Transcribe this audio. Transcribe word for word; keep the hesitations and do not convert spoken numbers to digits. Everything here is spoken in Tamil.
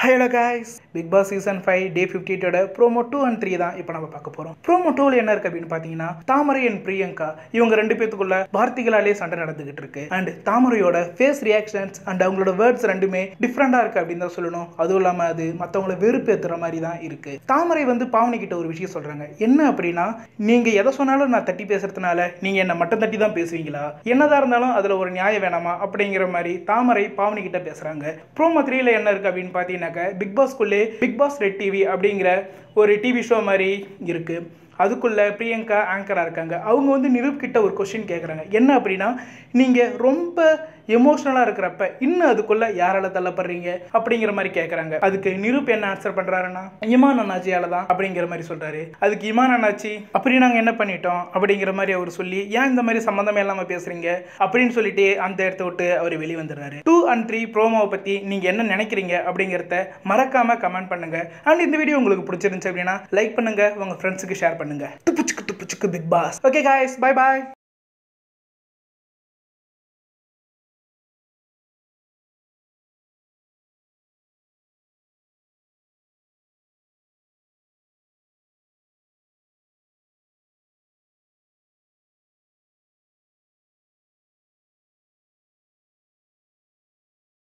Hello guys, Big Boss Season five Day fifty-eight ஓட promo two and three தான் இப்போ நம்ம பார்க்க போறோம். promo two ல என்ன இருக்கு அப்படினு பாத்தீங்கன்னா தாமரை and பிரியங்கா இவங்க ரெண்டு பேத்துக்குள்ள வார்த்தைகளாலே சண்டை நடந்துகிட்டு இருக்கு. and தாமரையோட ஃபேஸ் ரியாக்ஷன்ஸ் and அவங்களோட வேர்ட்ஸ் ரெண்டுமே டிஃபரண்டா இருக்கு அப்படினு தான் சொல்லணும். அதுவும் இல்லாம அது மத்தவங்கள வெறுப்பேத்துற மாதிரி தான் இருக்கு. தாமரை வந்து பாவனி கிட்ட ஒரு விஷயம் சொல்றாங்க. என்ன அப்படினா நீங்க எதை சொன்னாலும் நான் தட்டி பேசுறதுனால நீங்க என்ன மட்டும் தட்டி தான் பேசுவீங்களா? என்னதா இருந்தாலும் அதுல ஒரு நியாயம் வேணாமா அப்படிங்கிற மாதிரி தாமரை பாவனி கிட்ட பேசுறாங்க. promo three ல என்ன இருக்கு அப்படினு பாத்தீங்கன்னா பிக் பாஸ் குள்ளே பிக் பாஸ் ரெட் டிவி அப்படிங்கிற ஒரு டிவி ஷோ மாதிரி இருக்கு. அதுக்குள்ள பிரியங்கா ஆங்கரா இருக்காங்க. அவங்க வந்து நிரூப் கிட்ட ஒரு கொஸ்டின் கேட்குறாங்க. என்ன அப்படின்னா நீங்க ரொம்ப எமோஷனலாக இருக்கிறப்ப இன்னும் அதுக்குள்ள யாரால தள்ளப்படுறீங்க அப்படிங்கிற மாதிரி கேட்குறாங்க. அதுக்கு நிரூப் என்ன ஆன்சர் பண்றாருன்னா இமான் அண்ணாச்சியால தான் அப்படிங்கிற மாதிரி சொல்றாரு. அதுக்கு இமான் அண்ணாச்சி அப்படி நாங்கள் என்ன பண்ணிட்டோம் அப்படிங்கிற மாதிரி அவர் சொல்லி ஏன் இந்த மாதிரி சம்மந்தமே இல்லாமல் பேசுறீங்க அப்படின்னு சொல்லிட்டு அந்த இடத்த விட்டு அவர் வெளியே வந்துடுறாரு. டூ அண்ட் த்ரீ ப்ரோமோவை பற்றி நீங்கள் என்ன நினைக்கிறீங்க அப்படிங்கிறத மறக்காம கமெண்ட் பண்ணுங்க. அண்ட் இந்த வீடியோ உங்களுக்கு பிடிச்சிருந்துச்சு அப்படின்னா லைக் பண்ணுங்க, உங்க ஃப்ரெண்ட்ஸுக்கு ஷேர் பண்ணுங்க. துப்புச்சுக்கு துப்புச்சுக்கு Bigg Boss. Okay guys, bye பாய்.